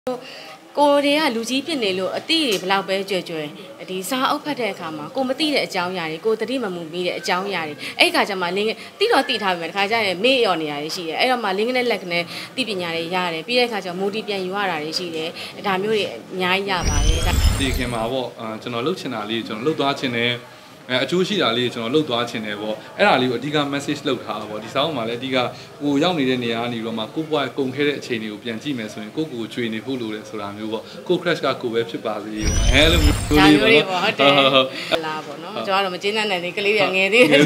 ကိုတွေကလူကြီးဖြစ်နေလို့အတိတွေဘလောက်ပဲကြွယ်ကြွယ်ဒီစားအုပ်ဖတ်တဲ့အခါမှာကိုမသိတဲ့အကြောင်းအရာတွေကိုတတိမမှုပြီးတဲ့အကြောင်းအရာတွေအဲ့ခါကျမှလင်းတိတော့တိထားပြီတခါကျရင်မေ့ရော်နေရရှိတယ်အဲ့တော့မှလင်းနဲ့လက်နဲ့တိပညာတွေရတယ်ပြီးတဲ့အခါကျမူတီပြန်ယူရတာတွေရှိတယ်ဒါမျိုးတွေအများကြီးရပါတယ်ဒီခင်မှာပေါ့ကျွန်တော်လှုပ်ချင်တာလေးကျွန်တော်လှုပ်သွားချင်တယ်အကျိုးရှိတာလေးကျွန်တော်လှုပ်သွားချင်တယ်ပေါ့အဲ့ဒါလေးကိုအဓိက message လှုပ်ထားတာပေါ့ဒီစာအုပ်မှာလည်းအဓိကဟိုရောက်နေတဲ့နေရာကနေတော့မှကိုပွားကုန်ခဲ့တဲ့အချိန်တွေကိုပြန်ကြည့်မယ်ဆိုရင်ကိုကိုကျွေနေဖို့လိုတယ်ဆိုတာမျိုးပေါ့ကို crash ကကိုပဲဖြစ်ပါစေအဲလိုမျိုးလေးပေါ့ဟုတ်တယ်လာပေါ့နော်ကျွန်တော်ကတော့မကျင်းတဲ့နေကလေးတွေငယ်သေးတယ်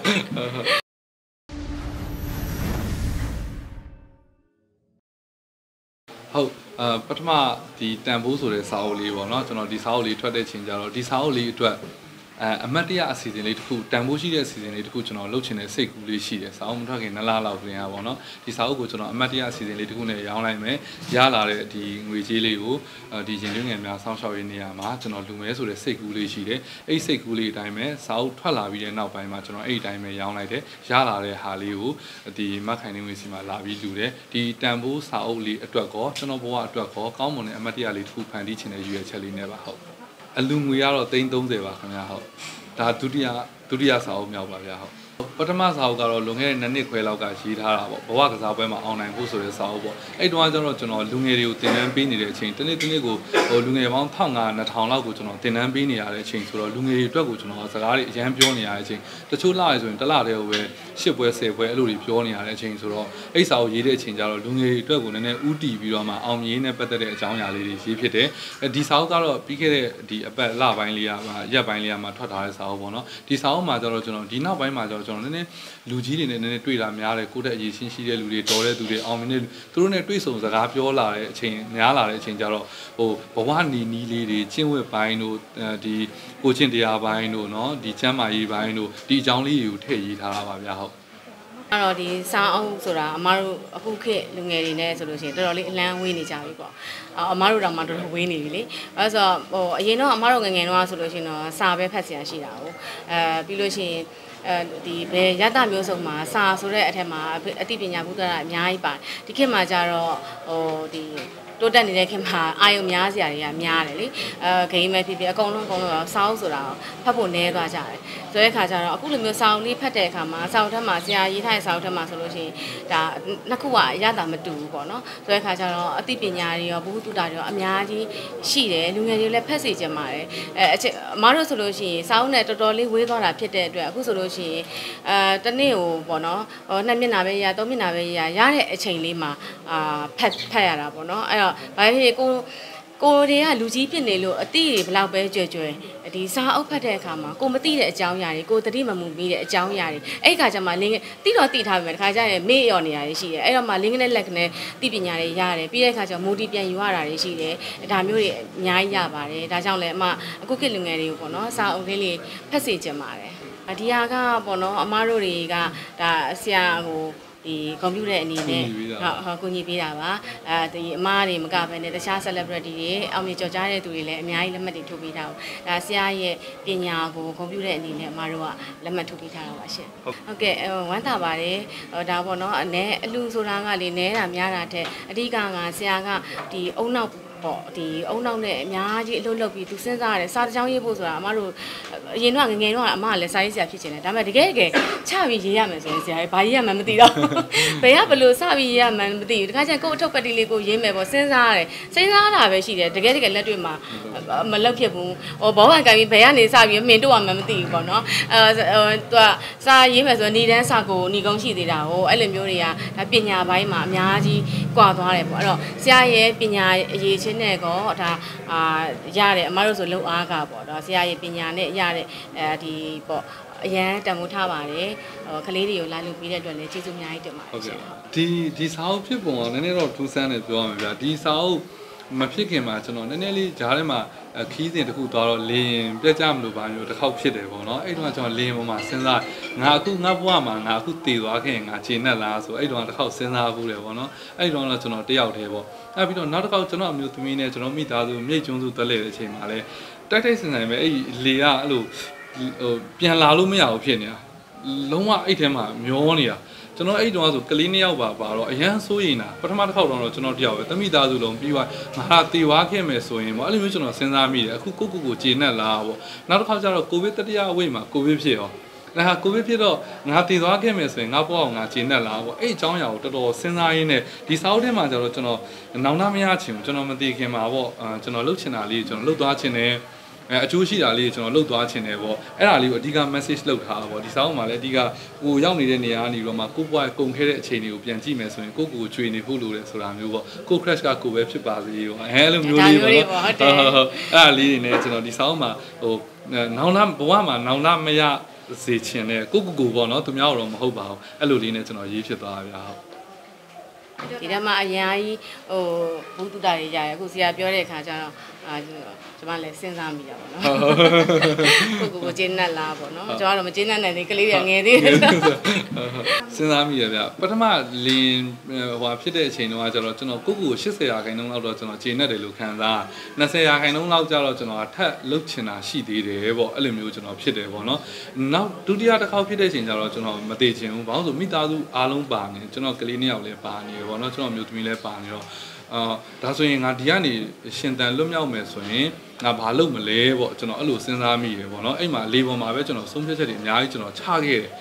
ဟုတ်ပထမဒီတန်ဖိုးဆိုတဲ့စာအုပ်လေးပေါ့နော်ကျွန်တော်ဒီစာအုပ်လေးထွက်တဲ့ချိန်ကျတော့ဒီစာအုပ်လေးအတွက်အမတ်တရအစီအစဉ်လေးတစ်ခုတန်ဖိုးရှိတဲ့အစီအစဉ်လေးတစ်ခုကျွန်တော်လုပ်ချင်တဲ့စိတ်ကူးလေးရှိတယ်စာအုပ်မထွက်ခင်2လလောက်ပြင်ရပါတော့ဒီစာအုပ်ကိုကျွန်တော်အမတ်တရအစီအစဉ်လေးတစ်ခုနဲ့ရောင်းလိုက်မယ်ရလာတဲ့ဒီငွေကြေးလေးကိုဒီရင်သွင်းငယ်များစောင့်ရှောက်ရေးနေရာမှာကျွန်တော်လူမဲဆိုတဲ့စိတ်ကူးလေးရှိတယ်အဲ့စိတ်ကူးလေးအတိုင်းပဲစာအုပ်ထွက်လာပြီးတဲ့နောက်ပိုင်းမှာကျွန်တော်အဲ့အတိုင်းပဲရောင်းလိုက်တယ်ရလာတဲ့ဟာလေးကိုဒီမတ်ခိုင်နေငွေစီမှာလာပြီးလူတယ်ဒီတန်ဖိုးစာအုပ်လေးအတွက်ကောကျွန်တော်ဘဝအတွက်ကောကောင်းမွန်တဲ့အမတ်တရလေးတစ်ခုဖန်တီးချင်တဲ့ရည်ရွယ်ချက်လေးနဲ့ပါဟုတ်အလူငွေကတော့330ပါခင်ဗျာဟုတ်ဒါဒုတိယစာအုပ်မြောက်ပါဗျာဟုတ်ပထမစာအုပ်ကတော့လွန်ခဲ့တဲ့2နှစ်ခွဲလောက်ကရေးထားတာပေါ့ဘဝကစားပွဲမှာအောင်နိုင်ဖို့ဆိုတဲ့စာအုပ်ပေါ့အဲ့တုန်းကကျတော့ကျွန်တော်လူငယ်တွေကိုသင်တန်းပေးနေတဲ့အချိန်တစ်နေ့ကိုလူငယ်ပေါင်း1500-2000လောက်ကိုကျွန်တော်သင်တန်းပေးနေရတဲ့အချိန်ဆိုတော့လူငယ်တွေအတွက်ကိုကျွန်တော်စကားတွေအရန်ပြောနေရတဲ့အချိန်တချို့လရဆိုရင်တစ်လတည်းကိုပဲ10ပွဲ10ပွဲအဲ့လိုတွေပြောနေရတဲ့အချိန်ဆိုတော့အဲ့စာအုပ်ရေးတဲ့အချိန်ကျတော့လူငယ်တွေအတွက်ကိုနည်းနည်းဥတီပြီးတော့မှအောင်မြင်နဲ့ပတ်သက်တဲ့အကြောင်းအရာလေးတွေရေးဖြစ်တယ်ဒီစာအုပ်ကတော့ပြီးခဲ့တဲ့ဒီအပတ်လပိုင်းလေးရက်ပိုင်းလေးမှာထွက်ထားတဲ့စာအုပ်ပေါ့နော်ဒီစာအုပ်မှာကျတော့ကျွန်တော်ဒီနောက်ပိုင်းမှာကျတော့ကျွန်တော်နည်းနည်းလူကြီးတွေနဲ့နည်းနည်းတွေ့တာများတယ်ကိုယ့်တဲ့အရေးချင်းရှိတဲ့လူတွေတော်တဲ့သူတွေအောင်မြင်တဲ့သူတို့နဲ့တွေ့ဆုံစကားပြောလာတဲ့အချိန်များလာတဲ့အချိန်ကျတော့ဟိုဘဝနီနီလေးတွေကျင့်ဝတ်ပိုင်းတို့ဒီကိုချင်းတရားပိုင်းတို့เนาะဒီကျမ်းမာရေးပိုင်းတို့ဒီအကြောင်းလေးတွေကိုထည့်ရေးထားတာပါဗျာဟုတ်အဲ့တော့ဒီစာအုပ်ဆိုတာအမားတို့အခုခေတ်လူငယ်တွေနဲ့ဆိုလို့ရှိရင်တော်တော်လေးအလန်းဝေးနေကြပြီပေါ့အမားတို့တော့မှတော်တော်ဝေးနေပြီလေအဲ့ဆိုဟိုအရင်တော့အမားတို့ငငယ်တော့ဆိုလို့ရှိရင်တော့စာပဲဖတ်စရာရှိတာကိုပြီးလို့ရှိရင်ဒီဘယ်ရတမျိုးစုံမှာစာဆိုတဲ့အထက်မှာအသိပညာဘုဒ္ဓတာအများကြီးပါတယ်ဒီခေတ်မှာကျတော့ဟိုဒီတိုးတက်နေတဲ့ခင်မှာအာယုံများစရာတွေကများတယ်လေဂိမ်းပဲဖြစ်ဖြစ်အကုန်လုံးစာအုပ်ဆိုတာဖတ်ဖို့နည်းသွားကြတယ်ဆိုတဲ့အခါကျတော့အခုလိုမျိုးစာအုပ်လေးဖတ်တဲ့အခါမှာစာအုပ်ထက်မှာဆရာရေးထားတဲ့စာအုပ်ထက်မှာဆိုလို့ရှိရင်ဒါနှစ်ခုကအရသာမတူဘူးပေါ့နော်ဆိုတဲ့အခါကျတော့အသိပညာတွေရောဘုဟုတုတတွေရောအများကြီးရှိတယ်လူငယ်တွေလည်းဖတ်စေချင်ပါတယ်အမားတို့ဆိုလို့ရှိရင်စာအုပ်နဲ့တော်တော်လေးဝေးသွားတာဖြစ်တဲ့အတွက်အခုဆိုလို့ရှိရင်တနေ့ကိုပေါ့နော်2မျက်နှာပဲရ3မျက်နှာပဲရတဲ့အချိန်လေးမှာဖတ်ရတာပေါ့နော်အဲ့တော့ဘာဖြစ်ကိုတွေကလူကြီးဖြစ်နေလို့အတိတွေဘလောက်ပဲကြွယ်ကြွယ်ဒီစားအုပ်ဖတ်တဲ့အခါမှာကိုမသိတဲ့အကြောင်းအရာတွေကိုတတိမမှုပြီးတဲ့အကြောင်းအရာတွေအဲ့ခါကျမှလင်းတိတော့တိထားပြီတခါကျရင်မေ့ရော်နေရရှိတယ်အဲ့တော့မှလင်းနဲ့လက်နဲ့တိပညာတွေရတယ်ပြီးတဲ့အခါကျမူတီပြန်ယူရတာတွေရှိတယ်ဒါမျိုးတွေအများကြီးရပါတယ်ဒါကြောင့်လည်းအမအခုခေတ်လူငယ်တွေကိုပေါ့နော်စားအုပ်လေးဖတ်စေချင်ပါတယ်ဒီဟာကပေါ့နော်အမတို့တွေကဒါဆရာဟိုဒီကွန်ပျူတာအနေနဲ့ဟုတ်ကိုကြီးပေးတာပါဒီအမားတွေမကဘဲနဲ့တခြား celebrity တွေအောင်မြင်ကြော်ကြားတဲ့သူတွေလည်းအများကြီးလက်မှတ်တွေထုတ်ပေးထားဘူးဒါဆရာရဲ့ပညာကိုကွန်ပျူတာအနေနဲ့အမားတို့ကလက်မှတ်ထုတ်ပေးထားတာပါရှင်ဟုတ်ကဲ့ဝမ်းသာပါတယ်ဒါပေါ့နော်အလူဆိုတာကလေနဲတာများတာတဲ့။အဓိကကဆရာကဒီအုံနောက်ပေါ့ဒီအုံနောက်နဲ့အများကြီးအလုပ်လုပ်ပြီးသူစဉ်းစားရတယ်စာတကြောင်းရေးဖို့ဆိုတာအမတို့အရင်တော့ငငယ်တော့အမကလည်းစာရေးဆရာဖြစ်ချင်တယ်ဒါပေမဲ့တကယ်ချပြီးရေးရမယ်ဆိုရင်ဆရာဘာရေးရမှန်းမသိတော့ဘယ်ကဘလို့စပြီးရေးရမှန်းမသိဘူးတခါကျရင်ကိုယ်အထုပ်ပတ်တိလေးကိုရေးမယ်ပေါ့စဉ်းစားရတယ်စဉ်းစားတာပဲရှိတယ်တကယ်လက်တွေ့မှာမလုပ်ဖြစ်ဘူးဟိုဘောကန်ကန်ပြီးဘယ်ကနေစပြီးမင်တော့မှမသိဘူးပေါ့နော်သူကစာရေးမယ်ဆိုတော့ဏီတန်းစာကိုဏီကုန်းရှိသေးတာဟိုအဲ့လိုမျိုးတွေကဒါပညာပိုင်းမှာအများကြီးကွာသွားတယ်ပေါ့အဲ့တော့ဆရာရဲ့ပညာအရေးချင်းနဲ့ကောဒါရတယ်အမတို့ဆိုလုံအားကပေါ့ဒါဆရာရဲ့ပညာနဲ့ရတဲ့ဒီပေါ့အရန်တန်ဖိုးထားပါတယ်ကလေးတွေကိုလာလုပ်ပြီးတဲ့အတွက်လည်းကျေးဇူးအများကြီးတင်ပါတယ်ဟုတ်ကဲ့ဒီစာအုပ်ဖြစ်ပုံကနည်းနည်းတော့ထူးဆန်းတယ်ပြောရမှာဗျာဒီစာအုပ်မဖြစ်ခင်မှာကျွန်တော်နည်းနည်းလေးဂျားထဲမှာခီးစဉ်တစ်ခုသွားတော့လေရင်ပြက်ကြမလို့ပါမျိုးတစ်ခေါက်ဖြစ်တယ်ပေါ့နော်အဲ့တုန်းကကျွန်တော်လေရင်ပေါ်မှာစဉ်းစားငါအခုငါဘဝမှာငါအခုတည်သွားခဲ့ရင်ငါခြေနဲ့လားဆိုအဲ့တုန်းကတစ်ခေါက်စဉ်းစားဘူးတယ်ပေါ့နော်အဲ့တုန်းကကျွန်တော်တယောက်တည်းပေါ့အဲ့ပြီးတော့နောက်တစ်ခေါက်ကျွန်တော်အမျိုးသမီးနဲ့ကျွန်တော်မိသားစုမြိတ်ကျွန်းစုတက်လေတဲ့အချိန်မှာလဲတိုက်ဆင်ပဲအဲ့လေကအဲ့လိုဟိုပြန်လာလို့မရဘူးဖြစ်နေတာလုံးဝအဲ့ထဲမှာမျောနေတာကျွန်တော်အဲ့တုန်းကဆိုကလေး2ယောက်ပါတော့အရန်စိုးရင်တာပထမတစ်ခေါက်တော့ကျွန်တော်တယောက်ပဲတမိသားစုလုံးပြီးသွားငါတေဝါခဲ့မယ်ဆိုရင်ပေါ့အဲ့လိုမျိုးကျွန်တော်စဉ်းစားမိတယ်အခုကိုကျေနပ်လားပေါ့နောက်တစ်ခါကျတော့ကိုဗစ်တတိယအဝိတ်မှာကိုဗစ်ဖြစ်ရောဒါကိုဗစ်ဖြစ်တော့ငါတည်သွားခဲ့မယ်ဆိုရင်ငါပေါ့အောင်ငါကျေနပ်လားပေါ့အဲ့အကြောင်းအရာကိုတော်တော်စဉ်းစားရင်းနဲ့ဒီစာအုပ်ထဲမှာကျတော့ကျွန်တော်နောင်တမရချင်ဘူးကျွန်တော်မသိခင်မှာပေါ့ကျွန်တော်လှုပ်ချင်တာလေးကျွန်တော်လှုပ်သွားချင်တယ်အကျိုးရှိတာလေးကျွန်တော်လှုပ်သွားချင်တယ်ပေါ့အဲ့ဒါလေးကိုအဓိက message လှုပ်ထားတာပေါ့ဒီစာအုပ်မှာလည်းအဓိကဟိုရောက်နေတဲ့နေရာကနေတော့မှကိုပွားကုန်ခဲ့တဲ့အချိန်တွေကိုပြန်ကြည့်မယ်ဆိုရင်ကိုကြွေနေဖို့လိုတယ်ဆိုတာမျိုးပေါ့ကို crash ကကိုပဲဖြစ်ပါစေပေါ့အဲ့လိုမျိုးလေးပေါ့နော်အဲ့ဒါလေးတွေနဲ့ကျွန်တော်ဒီစာအုပ်မှာဟိုနောင်လာဘဝမှာနောင်လာမရစေချင်တယ်ကိုပေါ့နော်သူများတော့မဟုတ်ပါဘူးအဲ့လိုလေးနဲ့ကျွန်တော်ရေးဖြစ်သွားတာဗျာဟုတ်ဒီထဲမှာအရင်ကြီးဟိုဘူးတူတာတွေရရအခုဆရာပြောတဲ့အခါကျတော့ကျွန်မလည်းစဉ်းစားမိတာပေါ့နော်ကိုကျင်းနဲ့လားပေါ့နော်ကျွန်တော်ကတော့မကျင်းနဲ့နိုင်သေးကလေးတွေငယ်သေးတယ်စဉ်းစားမိရဗျပထမလင်းဟိုဖြစ်တဲ့အချိန်တုန်းကကျတော့ကျွန်တော်ကို80%လောက်တော့ကျွန်တော်ကျင်းနဲ့တယ်လို့ခံစား20%လောက်ကျတော့ကျွန်တော်ထပ်လှုပ်ချင်တာရှိသေးတယ်ပေါ့အဲ့လိုမျိုးကျွန်တော်ဖြစ်တယ်ပေါ့နော်နောက်ဒုတိယတစ်ခေါက်ဖြစ်တဲ့အချိန်ကျတော့ကျွန်တော်မသိချင်ဘူးဘာလို့ဆိုမိသားစုအားလုံးပါနေကျွန်တော်ကလေး2ယောက်လည်းပါနေပေါ့နော်ကျွန်တော်မျိုးသမီးလည်းပါနေတော့ဒါဆိုရင်ငါဒီကနေရှင်တန်လွတ်မြောက်မယ်ဆိုရင်ငါဘာလုပ်မလဲပေါ့ကျွန်တော်အဲ့လိုစဉ်းစားမိတယ်ပေါ့နော်အဲ့မှာလေပေါ်မှာပဲကျွန်တော်ဆုံးဖြတ်ချက်တွေအများကြီးကျွန်တော်ချခဲ့တယ်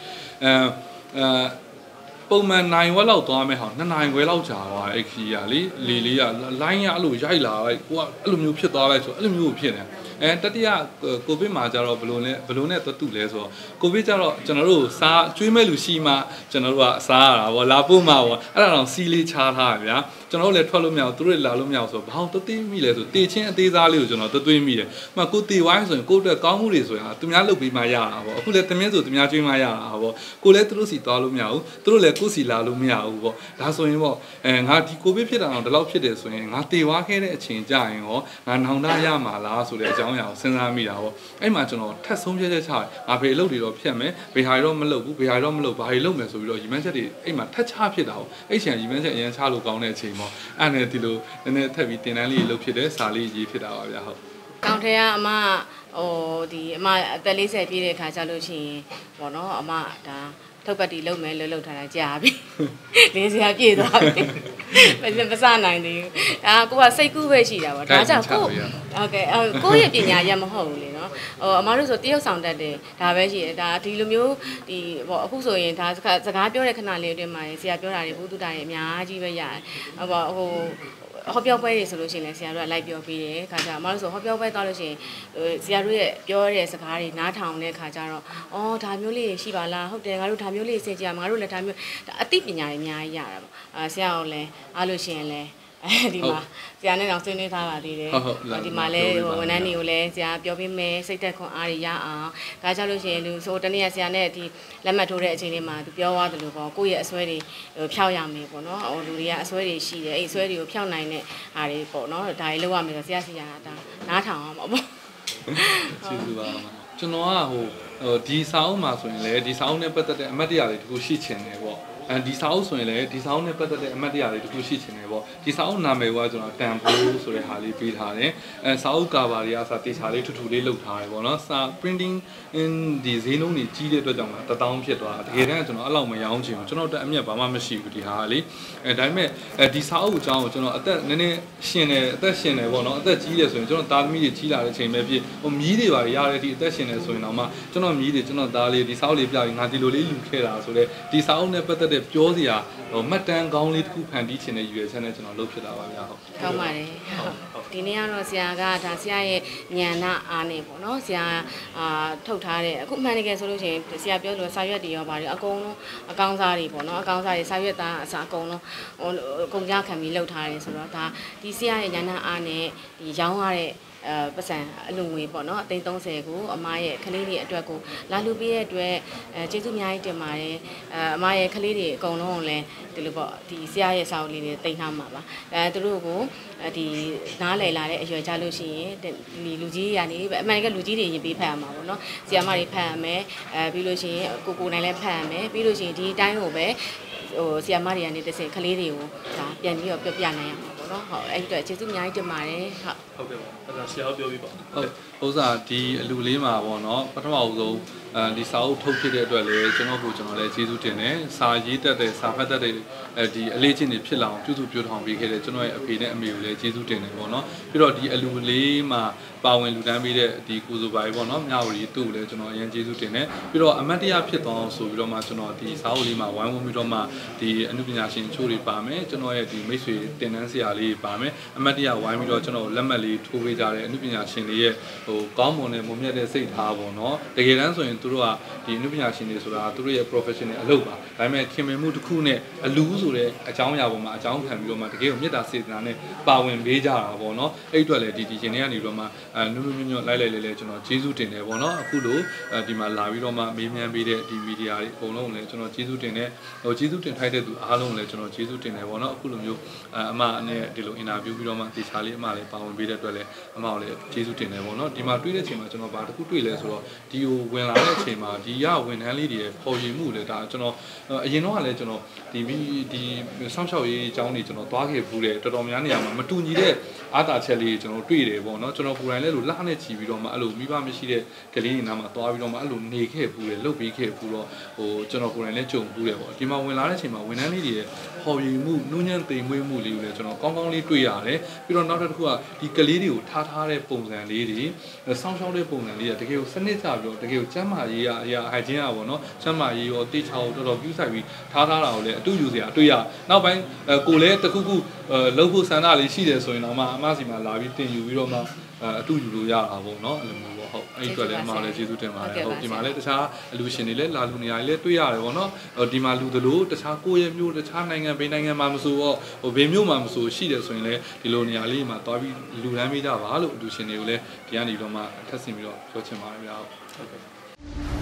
ပုံမှန်9 ဝက်လောက်သွားမယ်ဟော2 နိုင်ခွဲလောက်ကြာသွားအဲ့ခီးရလေလေးကလိုင်းရအဲ့လိုရိုက်လာလိုက်ကိုကအဲ့လိုမျိုးဖြစ်သွားလိုက်ဆိုအဲ့လိုမျိုးဖြစ်နေတတိယကိုဗစ်မှာကျတော့ဘလို့နဲ့တူလဲဆိုတော့ကိုဗစ်ကျတော့ကျွန်တော်တို့စားကျွေးမဲ့လူရှိမှကျွန်တော်တို့ကစားရတာဗောလာပို့မှာဗောအဲ့ဒါတော့စီလေးချားထားဗျာကျွန်တော်တို့လည်းထွက်လို့မရဘူးသူတို့လည်းလာလို့မရဘူးဆိုတော့ဘာလို့တသိမိလဲဆိုတေချင်းအသေးစားလေးကိုကျွန်တော်သွေးမိတယ်မှကိုတေဝိုင်းဆိုရင်ကိုအတွက်ကောင်းမှုတွေဆိုရင်သူများလုပ်ပြီးမှရတာဗောအခုလည်းတမင်းဆိုသူများကျွေးမှရတာဗောကိုလည်းသူတို့စီသွားလို့မရဘူးသူတို့လည်းကိုစီလာလို့မရဘူးဗောဒါဆိုရင်ဗောငါဒီကိုဗစ်ဖြစ်တာတော့ဒီလောက်ဖြစ်တယ်ဆိုရင်ငါတေဝါခဲ့တဲ့အချိန်ကြာရင်ဟောငါနောင်တရမှာလားဆိုတဲ့အကြောင်းအရာကိုစဉ်းစားမိတာပေါ့အဲ့မှာကျွန်တော်ထပ်ဆုံးဖြတ်ချက်ချတယ်ငါဘယ်အလုပ်တွေတော့ဖြတ်မယ်ဘယ်ဟာတွေတော့မလုပ်ဘူးဘယ်ဟာတွေတော့မလုပ်ဘာတွေလုပ်မယ်ဆိုပြီးတော့ရီမန်းချက်တွေအဲ့မှာထပ်ချဖြစ်တာပေါ့အဲ့ချိန်ရီမန်းချက်အရင်ချလို့ကောင်းတဲ့အချိန်ပေါ့အဲ့နဲ့ဒီလိုနည်းနည်းထပ်ပြီးတင်တန်းလေးလုပ်ဖြစ်တယ်စာလေးရေးဖြစ်တာပါဗျာဟုတ်ကောင်းထဲကအမဟိုဒီအမအသက်40ပြည့်တဲ့ခါကျလို့ရှိရင်ပေါ့နော်အမဒါထုတ်ပတ်တီလုပ်မယ်လို့လုပ်ထားတာကြာပြီလင်းစရာပြည့်သွားပြီမစနိုင်သေးဘူးဒါကိုကစိတ်ကူးပဲရှိတာပေါ့ဒါကြောင့်ကိုဟုတ်ကဲ့ကိုရဲ့ပညာရမဟုတ်ဘူးလေနော်ဟိုအမတို့ဆိုတရုတ်ဆောင်တတ်တယ်ဒါပဲရှိတယ်ဒါဒီလိုမျိုးဒီပေါ့အခုဆိုရင်ဒါစကားပြောတဲ့ခဏလေးအတွင်းမှာဆရာပြောတာတွေဘူးတူတာတွေအများကြီးပဲရတယ်ဟိုဟိုဟောပြောပွဲတွေဆိုလို့ရှိရင်လည်းဆရာတို့ကလိုက်ပြောပေးတယ်ခါကျအမတို့ဆိုဟောပြောပွဲသွားလို့ရှိရင်ဆရာတို့ရဲ့ပြောတဲ့စကားတွေနားထောင်တဲ့ခါကျတော့အော်ဒါမျိုးလေးရှိပါလားဟုတ်တယ်ငါတို့ဒါမျိုးလေးစင်ကြငါတို့လည်းဒါမျိုးအသိပညာတွေအများကြီးရတာပေါ့ဆရာကလည်းအားလို့ရှိရင်လည်းဒီမှာဆရာနဲ့တော့ဆွေးနွေးထားပါသေးတယ်ဒီမှာလည်းဝန်ထမ်းတွေကိုလည်းဆရာပြောပေးမယ်စိတ်သက်ခွန်အားတွေရအောင်ဒါကြောင့်လို့ရှိရင်လူဆိုတနေ့ဆရာနဲ့ဒီလက်မှတ်ထိုးတဲ့အချိန်လေးမှာသူပြောသွားတယ်လို့ပေါ့ကိုယ့်ရဲ့အစွဲတွေဖျောက်ရမယ်ပေါ့နော်ဟိုလူတွေကအစွဲတွေရှိတယ်အဲ့အစွဲတွေကိုဖျောက်နိုင်တဲ့အားတွေပေါ့နော်ဒါတွေလုပ်ရမယ်ဆိုဆရာစီကဒါနားထောင်အောင်ပေါ့ကျေးဇူးပါကျွန်တော်ကဟိုဒီစာအုပ်မှာဆိုရင်လည်းဒီစာအုပ်နဲ့ပတ်သက်တဲ့အမှတ်တရတွေတခုရှိချင်တယ်ပေါ့ဒီစာအုပ်ဆိုရင်လည်းဒီစာအုပ်နဲ့ပတ်သက်တဲ့အမှတ်တရတွေတခုရှိချင်တယ်ပေါ့ဒီစာအုပ်နာမည်ကကျွန်တော်တန်ဖိုးဆိုတဲ့ဟာလေးပေးထားတယ်စာအုပ်ကာဗာတွေကစာတေချာလေးထူထူလေးလုပ်ထားတယ်ပေါ့နော်စာ printing in ဒီဈေးနှုန်းတွေကြီးတဲ့အတွက်ကြောင့်1000ဖြစ်သွားတာတကယ်တမ်းကျွန်တော်အဲ့လောက်မရောင်းချင်ဘူးကျွန်တော်တက်အမြတ်ဘာမှမရှိဘူးဒီဟာလေဒါပေမဲ့ဒီစာအုပ်အကြောင်းကိုကျွန်တော်အသက်နည်းနည်းရှင်တယ်အသက်ရှင်တယ်ပေါ့နော်အသက်ကြီးတယ်ဆိုရင်ကျွန်တော်သားသမီးတွေကြီးလာတဲ့အချိန်ပဲဖြစ်ဟိုမြီးတွေပါရတဲ့ဒီအသက်ရှင်တယ်ဆိုရင်တော့မှကျွန်တော်မြီးတွေကျွန်တော်သားလေးဒီစာအုပ်လေးပြပြီးငါဒီလိုလေးယူခဲ့တာဆိုတော့ဒီစာအုပ်နဲ့ပတ်သက်တဲ့ပြောစရာဟိုမှတ်တမ်းကောင်းလေးတစ်ခုဖန်တီးချင်တဲ့ရည်ရွယ်ချက်နဲ့ကျွန်တော်လုပ်ဖြစ်တာပါဗျာဟုတ်ကောင်းပါတယ်ဒီနေ့ကတော့ဆရာကဒါဆရာရဲ့ဉာဏ်နဲ့အားနဲ့ပေါ့နော်ဆရာထုတ်ထားတဲ့အခုမှန်တကယ်ဆိုလို့ရှိရင်ဆရာပြောလို့စာရွက်တွေရောပါတယ်အကုန်လုံးအကောင်းစားတွေပေါ့နော်အကောင်းစားတွေစာရွက်သားအစားအကုန်လုံးဟိုကုန်ကြခံပြီးလုပ်ထားတယ်ဆိုတော့ဒါဒီဆရာရဲ့ဉာဏ်နဲ့အားနဲ့ဒီရောင်းရတဲ့ပတ်စံအလုံငွေပေါ့နော်အသိန်း30ကိုအမရဲ့ကလေးတွေအတွက်ကိုလာလူပေးတဲ့အတွက်ကျေးဇူးအများကြီးတင်ပါတယ်အမရဲ့ကလေးတွေအကုန်လုံးကိုလည်းဒီလိုပေါ့ဒီဆရာရဲ့စာအုပ်လေးတွေတင်ထားမှာပါသူတို့ကိုဒီနားလည်လာတဲ့အရွယ်ကြလို့ရှိရင်ဒီလူကြီးတွေကနေအမှန်တကယ်လူကြီးတွေရင်ပေးဖတ်ရမှာပေါ့နော်ဆရာမတွေဖတ်ရမယ်ပြီးလို့ရှိရင်ကိုနိုင်လည်းဖတ်ရမယ်ပြီးလို့ရှိရင်ဒီအတိုင်းကိုပဲဟိုဆရာမတွေကနေတစ်စင်ကလေးတွေကိုဒါပြန်ပြီးတော့ပြောပြနိုင်ရမှာပေါ့နော်ဟုတ်အဲ့အတွက်ကျေးဇူးအများကြီးတင်ပါတယ်ဟုတ်ဟုတ်ကဲ့ပါအဲ့ဒါဆရာပြောပြပါဟုတ်ဥစားဒီအလူလေးမှာပေါ့နော်ပထမဆုံးဒီစာအုပ်ထုတ်ဖြစ်တဲ့အတွက်လည်းကျွန်တော်လည်းကျေးဇူးတင်တယ်စာရေးတတ်တဲ့စာဖတ်တတ်တဲ့ဒီအလေးချင်းတွေဖြစ်လာအောင်ပြုစုပြောထောင်ပေးခဲ့တဲ့ကျွန်တော်ရဲ့အဖေနဲ့အမေကိုလည်းကျေးဇူးတင်တယ်ပေါ့နော်ပြီးတော့ဒီအလူလေးမှာပါဝင်လူတန်းပေးတဲ့ဒီကိုစုပိုင်းပေါ့နော်မြဝတီသူ့ကိုလည်းကျွန်တော်အရင်ကျေးဇူးတင်တယ်ပြီးတော့အမတ်တရဖြစ်သွားအောင်ဆိုပြီးတော့မှကျွန်တော်ဒီစာအုပ်လေးမှာဝိုင်းဝန်းပြီးတော့မှဒီအနုပညာရှင်ချို့တွေပါမယ်ကျွန်တော်ရဲ့ဒီမိတ်ဆွေတင်နန်းဆရာလေးပါမယ်အမတ်တရဝိုင်းပြီးတော့ကျွန်တော်လက်မှတ်လေးထိုးပေးကြတဲ့အနုပညာရှင်တွေရဲ့ဟိုကောင်းမွန်တဲ့မုံမြတ်တဲ့စိတ်ထားပေါ့နော်တကယ်တမ်းဆိုရင်သူတို့ကဒီအနုပညာရှင်တွေဆိုတာသူတို့ရဲ့ professional အလုပ်ပါဒါပေမဲ့ခင်မင်မှုတစ်ခုနဲ့အလူးဆိုတဲ့အကြောင်းအရာပေါ်မှာအကြောင်းခံပြီးတော့မှတကယ်ကိုမေတ္တာစေတနာနဲ့ပါဝင်ပေးကြတာပေါ့နော်အဲ့အတွက်လည်းဒီရှင်တွေကနေပြီးတော့မှနုနုညွတ်လိုက်လဲကျွန်တော်ကျေးဇူးတင်တယ်ပေါ့နော်အခုလိုဒီမှာလာပြီးတော့မှမေးမြန်းပေးတဲ့ဒီမီဒီယာတွေအကုန်လုံးလည်းကျွန်တော်ကျေးဇူးတင်တယ်ဟိုကျေးဇူးတင်ထိုက်တဲ့သူအားလုံးလည်းကျွန်တော်ကျေးဇူးတင်တယ်ပေါ့နော်အခုလိုမျိုးအမနဲ့ဒီလိုအင်တာဗျူးပြီးတော့မှဒီချာလေးအမလည်းပါဝင်ပေးတဲ့အတွက်လည်းအမကိုလည်းကျေးဇူးတင်တယ်ပေါ့နော်ဒီမှာတွေ့တဲ့အချိန်မှာကျွန်တော်ဘာတစ်ခုတွေ့လဲဆိုတော့ဒီကိုဝင်လာတဲ့အချိန်မှာဒီရဝန်ထမ်းလေးတွေရဲ့ပေါ်ရည်မှုလည်းဒါကျွန်တော်အရင်တော့ကလည်းကျွန်တော်ဒီစောင့်ရှောက်ရေးအကြောင်းတွေကျွန်တော်သွားခဲ့ဘူးတယ်တော်တော်များနေရာမှာမတူညီတဲ့အားသာချက်လေးကျွန်တော်တွေ့တယ်ပေါ့နော်ကျွန်တော်ကိုယ်တိုင်လည်းလို့လှနဲ့ချီပြီးတော့မှအဲ့လိုမိဘမရှိတဲ့ကလေးတွေနားမှာသွားပြီးတော့မှအဲ့လိုနေခဲ့ဘူးတယ်လှုပ်ပြီးခဲ့ဘူးတော့ဟိုကျွန်တော်ကိုယ်တိုင်လည်းကြုံဘူးတယ်ပေါ့ဒီမှာဝင်လာတဲ့အချိန်မှာဝန်ထမ်းလေးတွေရဲ့ပေါ်ရည်မှုနူးညံ့သိမ်မွေးမှုလေးကိုလည်းကျွန်တော်ကောင်းကောင်းလေးတွေ့ရတယ်ပြီးတော့နောက်တစ်ခုကဒီကလေးတွေကိုထားတဲ့ပုံစံလေးတွေစောင့်ရှောက်တဲ့ပုံစံလေးတွေတကယ်ကိုစနစ်ကျပြီးတော့တကယ်ကိုကျမ်းမာရေးအရာဟိုက်ဂျင်းอ่ะပေါ့နော်ကျမ်းမာရေးရောတေချာကိုတော်တော်ပြုဆိုင်ပြီးထားတာကိုလည်းအတူယူစရာတွေ့ရနောက်ပိုင်းကိုလည်းတခုခုလှုပ်ဖို့ဆန္ဒလေးရှိတယ်ဆိုရင်တော့မှအမစီမှာလာပြီးတင်ယူပြီးတော့မှအတူယူလို့ရတာပေါ့နော်အဲ့လိုမျိုးပေါ့ဟုတ်အဲ့အတွက်လည်းအမလည်းကျေးဇူးတင်ပါတယ်ဟုတ်ဒီမှာလည်းတခြားအလူရှင်တွေလည်းလာလူနေရာတွေလည်းတွေ့ရတယ်ပေါ့နော်ဒီမှာလူသလိုတခြားကိုယ့်ရဲ့မျိုးတခြားနိုင်ငံဘေးနိုင်ငံမှာမဆိုတော့ဟိုဘေးမျိုးမှာမဆိုရှိတယ်ဆိုရင်လည်းဒီလိုနေရာလေးမှာတွားပြီးလူတန်းပေးကြပါလို့အလူရှင်တွေကိုလည်းဒီကနေတော့မှထပ်ဆင်ပြီးတော့ပြောချင်ပါတယ်ဗျာဟုတ်ကဲ့